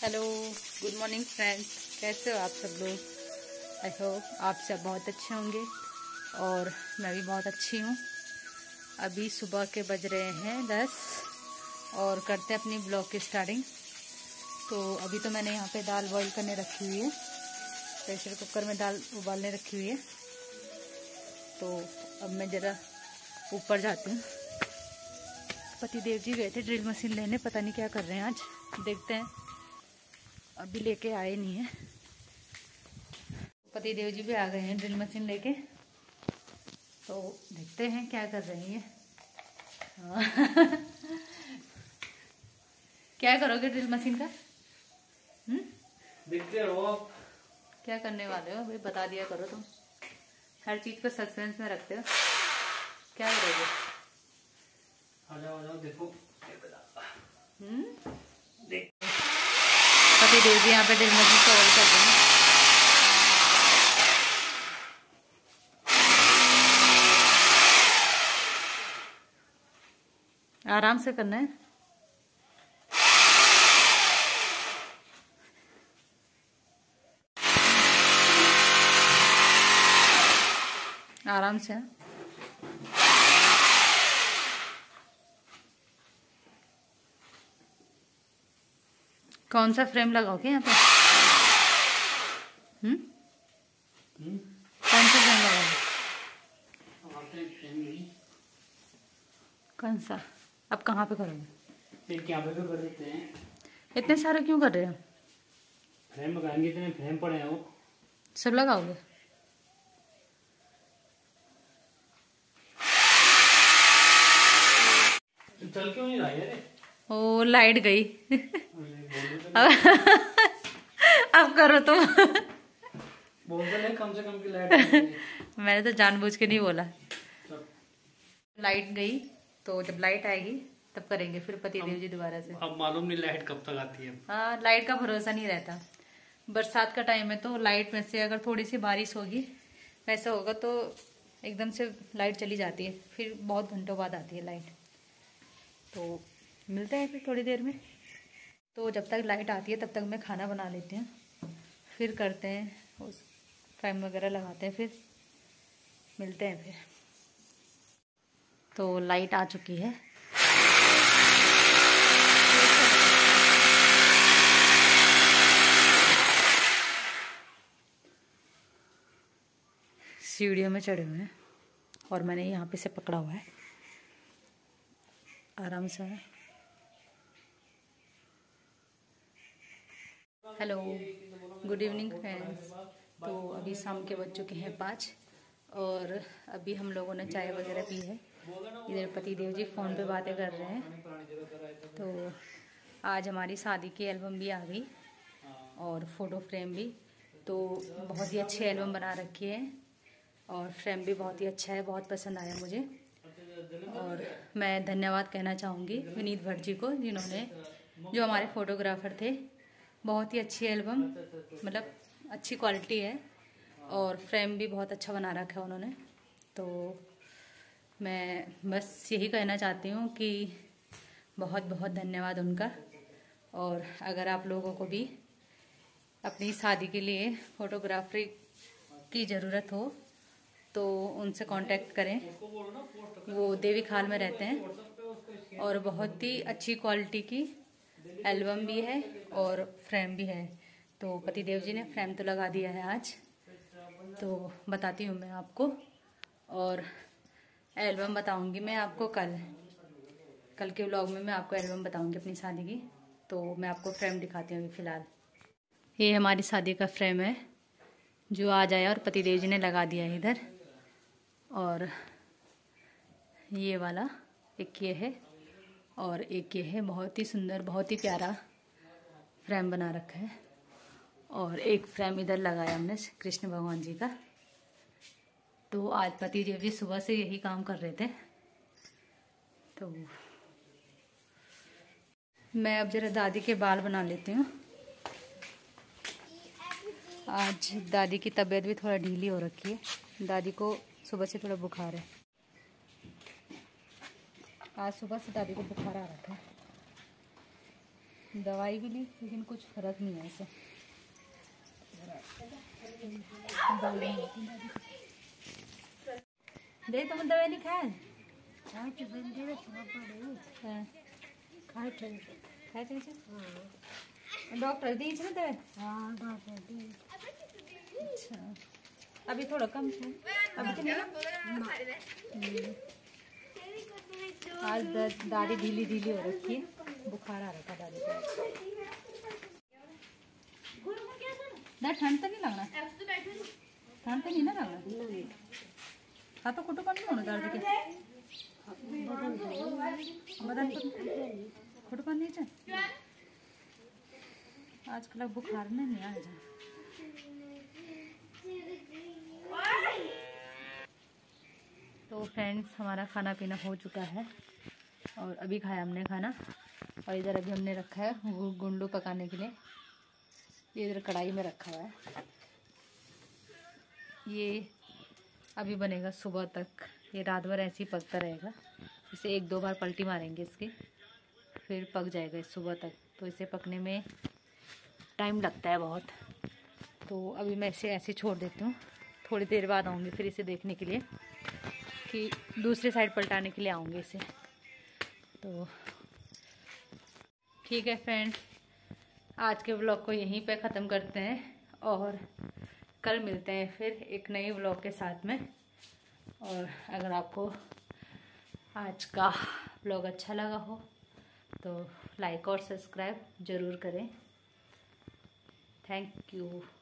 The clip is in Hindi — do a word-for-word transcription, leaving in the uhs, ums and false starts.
Hello, good morning friends. कैसे हो आप सब लोग? आई होप आप सब बहुत अच्छे होंगे और मैं भी बहुत अच्छी हूँ। अभी सुबह के बज रहे हैं दस और करते हैं अपनी ब्लॉग की स्टार्टिंग। तो अभी तो मैंने यहाँ पे दाल बॉईल करने रखी हुई है, प्रेशर कुकर में दाल उबालने रखी हुई है। तो अब मैं ज़रा ऊपर जाती हूँ। पतिदेव जी गए थे ड्रिल मशीन लेने, पता नहीं क्या कर रहे हैं आज, देखते हैं। अभी लेके आए नहीं है। पतिदेव जी भी आ गए हैं ड्रिल मशीन लेके, तो देखते हैं क्या कर रही हैं। क्या करोगे ड्रिल मशीन का? हम्म, देखते रहो क्या करने वाले हो भाई, बता दिया करो तुम। हर चीज को सस्पेंस में रखते हो। क्या करोगे? आ जाओ आ जाओ, देखो। हम्म, देख पतिदेव जी यहाँ पे ड्रिल मशीन को ऑन कर देंगे। आराम से करना है। आराम से। कौन सा फ्रेम लगाओगे यहाँ पे? हम्म कौन सा फ्रेम लगाओगे? कौन सा? अब कहाँ पे करोगे? एक यहाँ पे तो कर देते हैं। इतने सारे क्यों कर रहे हो? फ्रेम लगाएंगे, इतने फ्रेम पड़े हैं वो। सब लगाओगे? चल क्यों नहीं रहा है? ओ, लाइट गई। अब अब करो तुम। बोल तो नहीं, कम से कम की लाइट। मैंने तो जानबूझ के नहीं बोला। लाइट गई तो जब लाइट आएगी तब करेंगे फिर पतिदेव जी दोबारा से। अब मालूम नहीं लाइट कब तक आती है। हाँ, लाइट का भरोसा नहीं रहता। बरसात का टाइम है तो लाइट में से अगर थोड़ी सी बारिश होगी, वैसा होगा तो एकदम से लाइट चली जाती है, फिर बहुत घंटों बाद आती है लाइट। तो मिलते हैं फिर थोड़ी देर में। तो जब तक लाइट आती है तब तक मैं खाना बना लेती हूँ, फिर करते हैं उस फ्रेम वगैरह लगाते हैं, फिर मिलते हैं फिर। तो लाइट आ चुकी है। सीढ़ियों में चढ़े हुए हैं और मैंने यहाँ पे से पकड़ा हुआ है, आराम से। Hello, good evening friends. तो अभी शाम के बज चुके हैं पाँच और अभी हम लोगों ने चाय वगैरह पी है। इधर पतिदेव जी फ़ोन पे बातें कर रहे हैं। तो आज हमारी शादी की एल्बम भी आ गई और फ़ोटो फ्रेम भी। तो बहुत ही अच्छी एल्बम बना रखी है और फ्रेम भी बहुत ही अच्छा है, बहुत पसंद आया मुझे। और मैं धन्यवाद कहना चाहूँगी विनीत भट्ट जी को, जिन्होंने, जो हमारे फ़ोटोग्राफ़र थे। बहुत ही अच्छी एल्बम, मतलब अच्छी क्वालिटी है और फ्रेम भी बहुत अच्छा बना रखा है उन्होंने। तो मैं बस यही कहना चाहती हूँ कि बहुत बहुत धन्यवाद उनका। और अगर आप लोगों को भी अपनी शादी के लिए फ़ोटोग्राफरी की ज़रूरत हो तो उनसे कांटेक्ट करें। वो देवी खाल में रहते हैं और बहुत ही अच्छी क्वालिटी की एल्बम भी है और फ्रेम भी है। तो पतिदेव जी ने फ्रेम तो लगा दिया है आज, तो बताती हूँ मैं आपको। और एल्बम बताऊँगी मैं आपको कल कल के व्लॉग में। मैं आपको एल्बम बताऊँगी अपनी शादी की। तो मैं आपको फ्रेम दिखाती हूँ अभी फ़िलहाल। ये हमारी शादी का फ्रेम है जो आज आया और पतिदेव जी ने लगा दिया है इधर। और ये वाला एक ये है और एक ये है। बहुत ही सुंदर, बहुत ही प्यारा फ्रेम बना रखा है। और एक फ्रेम इधर लगाया हमने कृष्ण भगवान जी का। तो आज पतिदेव जी सुबह से यही काम कर रहे थे। तो मैं अब जरा दादी के बाल बना लेती हूँ। आज दादी की तबीयत भी थोड़ा ढीली हो रखी है। दादी को सुबह से थोड़ा बुखार है। आज सुबह से दादी को बुखार आ रहा था। दवाई भी ली लेकिन कुछ फर्क नहीं है इसे। दे तुम दवाई नहीं खाए? डॉक्टर दी ना दवाई? अच्छा अभी थोड़ा कम है अभी तो नहीं। आज दादी ढीली ढीली हो रखी है, बुखार आ रखा दादी को। ना ठंड तो नहीं लगना, ठंड तो नहीं ना लगना। हाँ तो खुटू कौन होना दर्द के बदन खुटू कौन नहीं चाहिए आजकल बुखार में नहीं आ जा। तो फ्रेंड्स हमारा खाना पीना हो चुका है और अभी खाया हमने खाना। और इधर अभी हमने रखा है वो गुंडू पकाने के लिए, ये इधर कढ़ाई में रखा हुआ है। ये अभी बनेगा सुबह तक, ये रात भर ऐसे ही पकता रहेगा। इसे एक दो बार पलटी मारेंगे इसकी, फिर पक जाएगा इस सुबह तक। तो इसे पकने में टाइम लगता है बहुत। तो अभी मैं इसे ऐसे छोड़ देती हूँ, थोड़ी देर बाद आऊँगी फिर इसे देखने के लिए कि दूसरे साइड पलटाने के लिए आऊँगी इसे। तो ठीक है फ्रेंड्स, आज के व्लॉग को यहीं पे ख़त्म करते हैं और कल मिलते हैं फिर एक नई व्लॉग के साथ में। और अगर आपको आज का व्लॉग अच्छा लगा हो तो लाइक और सब्सक्राइब ज़रूर करें। Thank you.